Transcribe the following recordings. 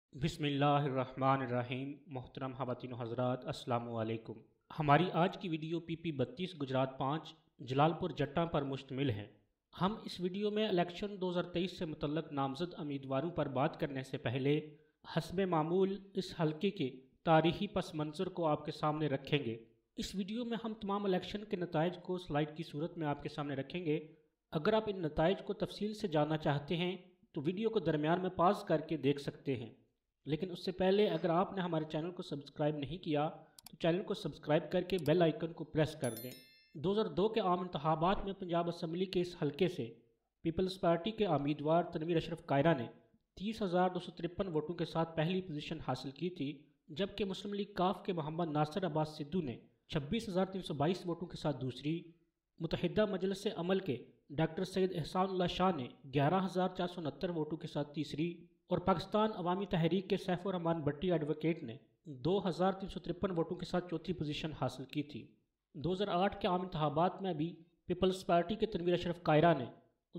बिस्मिल्लाहिर्रहमानिर्रहीम। मोहतरम ख़वातीन हज़रात, अस्सलामु अलैकुम। हमारी आज की वीडियो PP 32 गुजरात 5 जलालपुर जट्टा पर मुश्तमिल है। हम इस वीडियो में इलेक्शन 2023 से मुतल्लक नामज़द उम्मीदवारों पर बात करने से पहले हस्ब मामूल इस हल्के के तारीख़ी पस मंज़र को आपके सामने रखेंगे। इस वीडियो में हम तमाम इलेक्शन के नताइज को स्लाइड की सूरत में आपके सामने रखेंगे। अगर आप इन नताइज को तफसील से जानना चाहते हैं तो वीडियो को दरमियान में पास करके देख सकते हैं, लेकिन उससे पहले अगर आपने हमारे चैनल को सब्सक्राइब नहीं किया तो चैनल को सब्सक्राइब करके बेल आइकन को प्रेस कर दें। 2002 के आम इंतखाबात में पंजाब असम्बली के इस हल्के से पीपल्स पार्टी के उम्मीदवार तनवीर अशरफ कायरा ने 30,253 वोटों के साथ पहली पोजीशन हासिल की थी, जबकि मुस्लिम लीग काफ के मोहम्मद नासिर अब्बास सिद्धू ने 26,322 वोटों के साथ दूसरी, मुत्तहिदा मजलिस अमल के डॉक्टर सैयद एहसानुल्लाह शाह ने 11,469 वोटों के साथ तीसरी और पाकिस्तान अवामी तहरीक के सैफुर रहमान भट्टी एडवोकेट ने 2,353 वोटों के साथ चौथी पोजीशन हासिल की थी। 2008 के आम इंतखाबात में भी पीपल्स पार्टी के तनवीर अशरफ कायरा ने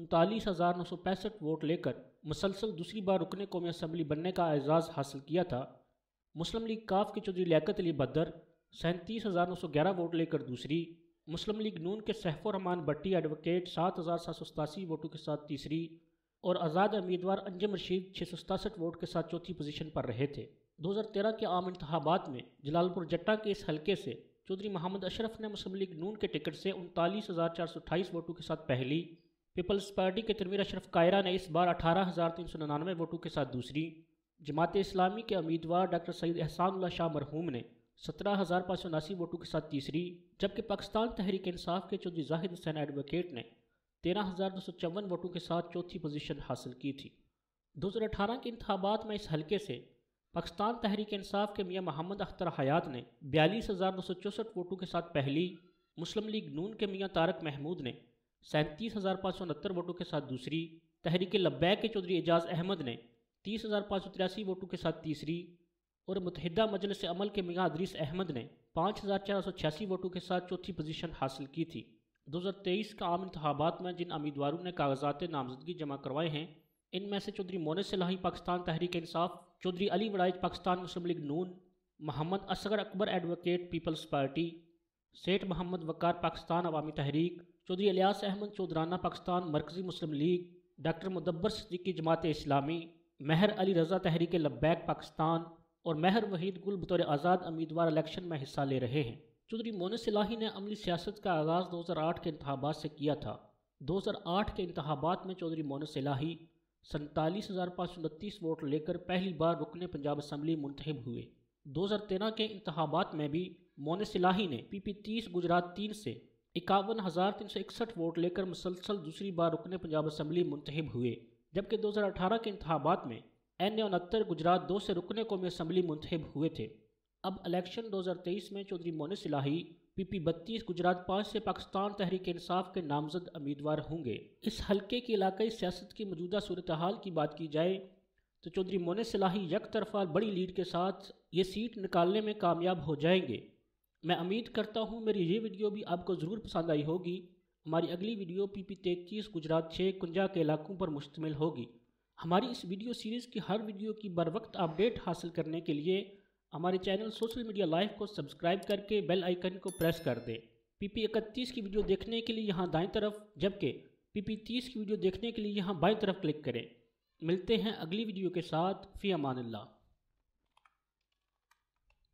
39,965 वोट लेकर मुसलसल दूसरी बार रुकने कौमी असम्बली बनने का एजाज़ हासिल किया था। मुस्लिम लीग काफ के चौधरी लियाकत अली बदर 37,911 वोट लेकर दूसरी, मुस्लिम लीग नून के सैफुर रहमान भट्टी एडवोकेट 7,787 वोटों के साथ तीसरी और आज़ाद उम्मीदवार अंजम रशीद 667 वोट के साथ चौथी पोजीशन पर रहे थे। 2013 के आम इंतखाबात में जलालपुर जट्टा के इस हल्के से चौधरी मोहम्मद अशरफ ने मुस्लिम लीग नून के टिकट से 39,428 वोटों के साथ पहली, पीपल्स पार्टी के तनवीर अशरफ कायरा ने इस बार 18,399 वोटों के साथ दूसरी, जमात इस्लामी के उम्मीदवार डॉक्टर सैयद एहसानुल्लाह शाह मरहूम ने 17,579 वोटों के साथ तीसरी, जबकि पाकिस्तान तहरीक इंसाफ के चौधरी जाहिद हुसैन एडवोकेट ने 13,254 वोटों के साथ चौथी पोजीशन हासिल की थी। 2018 के इंतखाबात में इस हल्के से पाकिस्तान तहरीक इंसाफ के मियां मोहम्मद अख्तर हयात ने 42,264 वोटों के साथ पहली, मुस्लिम लीग नून के मियां तारक महमूद ने 37,569 वोटों के साथ दूसरी, तहरीक लब्बैक के चौधरी एजाज अहमद ने 30,583 वोटों के साथ तीसरी और मुत्तहिदा मजलिस अमल के मियां अदरीस अहमद ने 5,486 वोटों के साथ चौथी पोजीशन हासिल की थी। 2023 का आम इंतखाबात में जिन उम्मीदवारों ने कागजात नामजदगी जमा करवाए हैं, इनमें से Chaudhry Moonis Elahi Pakistan Tehreek Insaf, Chaudhry Ali Warraich Pakistan Muslim League Noon, Mohammad Asghar Akbar advocate Peoples Party, Seth Mohammad वकार पाकिस्तान अवामी तहरीक, Chaudhary Ilyas Ahmad Chaudhrana Pakistan Markazi Muslim League, doctor Mudabbir Siddiqui Jamaat Islami, Mehar Ali Raza Tehreek Labbaik Pakistan और महर वहीद गुल बतौर आज़ाद उम्मीदवार इलेक्शन में हिस्सा ले रहे हैं। चौधरी मोनिस इलाही ने अमली सियासत का आगाज़ 2008 के इंतखाबात से किया था। 2008 के इंतखाबात में चौधरी मोनिस इलाही 47,529 वोट लेकर पहली बार रुकने पंजाब असम्बली मुंतखब हुए। 2013 के इंतखाबात में भी मोनिस इलाही ने PP 30 गुजरात 3 से 51,361 वोट लेकर मुसलसल दूसरी बार रुकने पंजाब असम्बली मुंतखब हुए, जबकि 2018 के इंतखाबात में N69 गुजरात 2 से रुकने कौमी असम्बली मुंतखब हुए थे। अब इलेक्शन 2023 में चौधरी मोनिस इलाही PP 32 गुजरात 5 से पाकिस्तान तहरीक इंसाफ के नामजद उम्मीदवार होंगे। इस हल्के की इलाकाई सियासत की मौजूदा सूरत हाल की बात की जाए तो चौधरी मोनिस इलाही एक तरफा बड़ी लीड के साथ ये सीट निकालने में कामयाब हो जाएंगे। मैं उम्मीद करता हूँ मेरी ये वीडियो भी आपको ज़रूर पसंद आई होगी। हमारी अगली वीडियो PP 33 गुजरात 6 कुंजा के इलाकों पर मुश्तमिल होगी। हमारी इस वीडियो सीरीज़ की हर वीडियो की बर वक्त अपडेट हासिल करने के लिए हमारे चैनल सोशल मीडिया लाइव को सब्सक्राइब करके बेल आइकन को प्रेस कर दें। PP 31 की वीडियो देखने के लिए यहाँ दाईं तरफ, जबकि PP 30 की वीडियो देखने के लिए यहाँ बाईं तरफ क्लिक करें। मिलते हैं अगली वीडियो के साथ। फ़ी अमानिल्लाह।